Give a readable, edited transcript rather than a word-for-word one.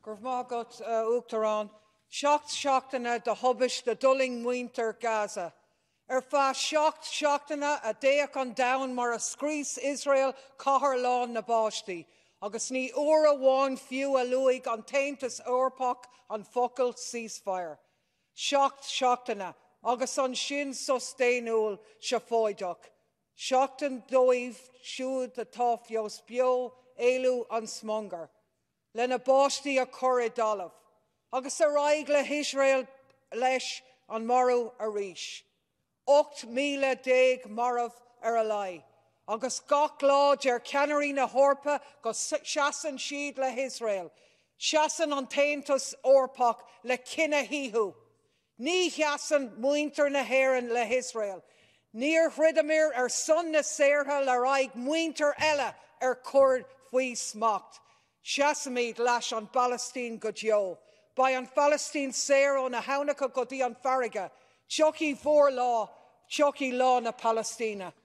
Gur mágat Uachtarán, seachtainna de hubis de dulling muinter Gaza. Fá seachtainna a déach an domhan mar a scrís Israel cathair lán na báistí, agus ní uair amháin fiú a luigh an taontas eorpach an focail ceasefire. Seachtainna agus an sin sustéinúil se fóideach. Seachtain dóibh siúd atá fios beo éilú an smongar. Lena báistí a chur I dalamh. Agus a raig le Israel leis an marú a ríis. 8,000 marmh ar a lai. Agus gach láid ar ceannairí na hórpa go seasan siad le Israel. Seasan an taontas eorpach le cinenne híthú. Ní cheasan muintir na hÉireann le Israel. Níor chridimir ar son na saortha le raig muintir eile ar cúrd faoi smacht. Seasamid leis an Palestine go deo. Ba an Phalaistín saor ó na haneacha go dtí an fharraige. Teochaí mhór lá, teochaí lá na Palestína.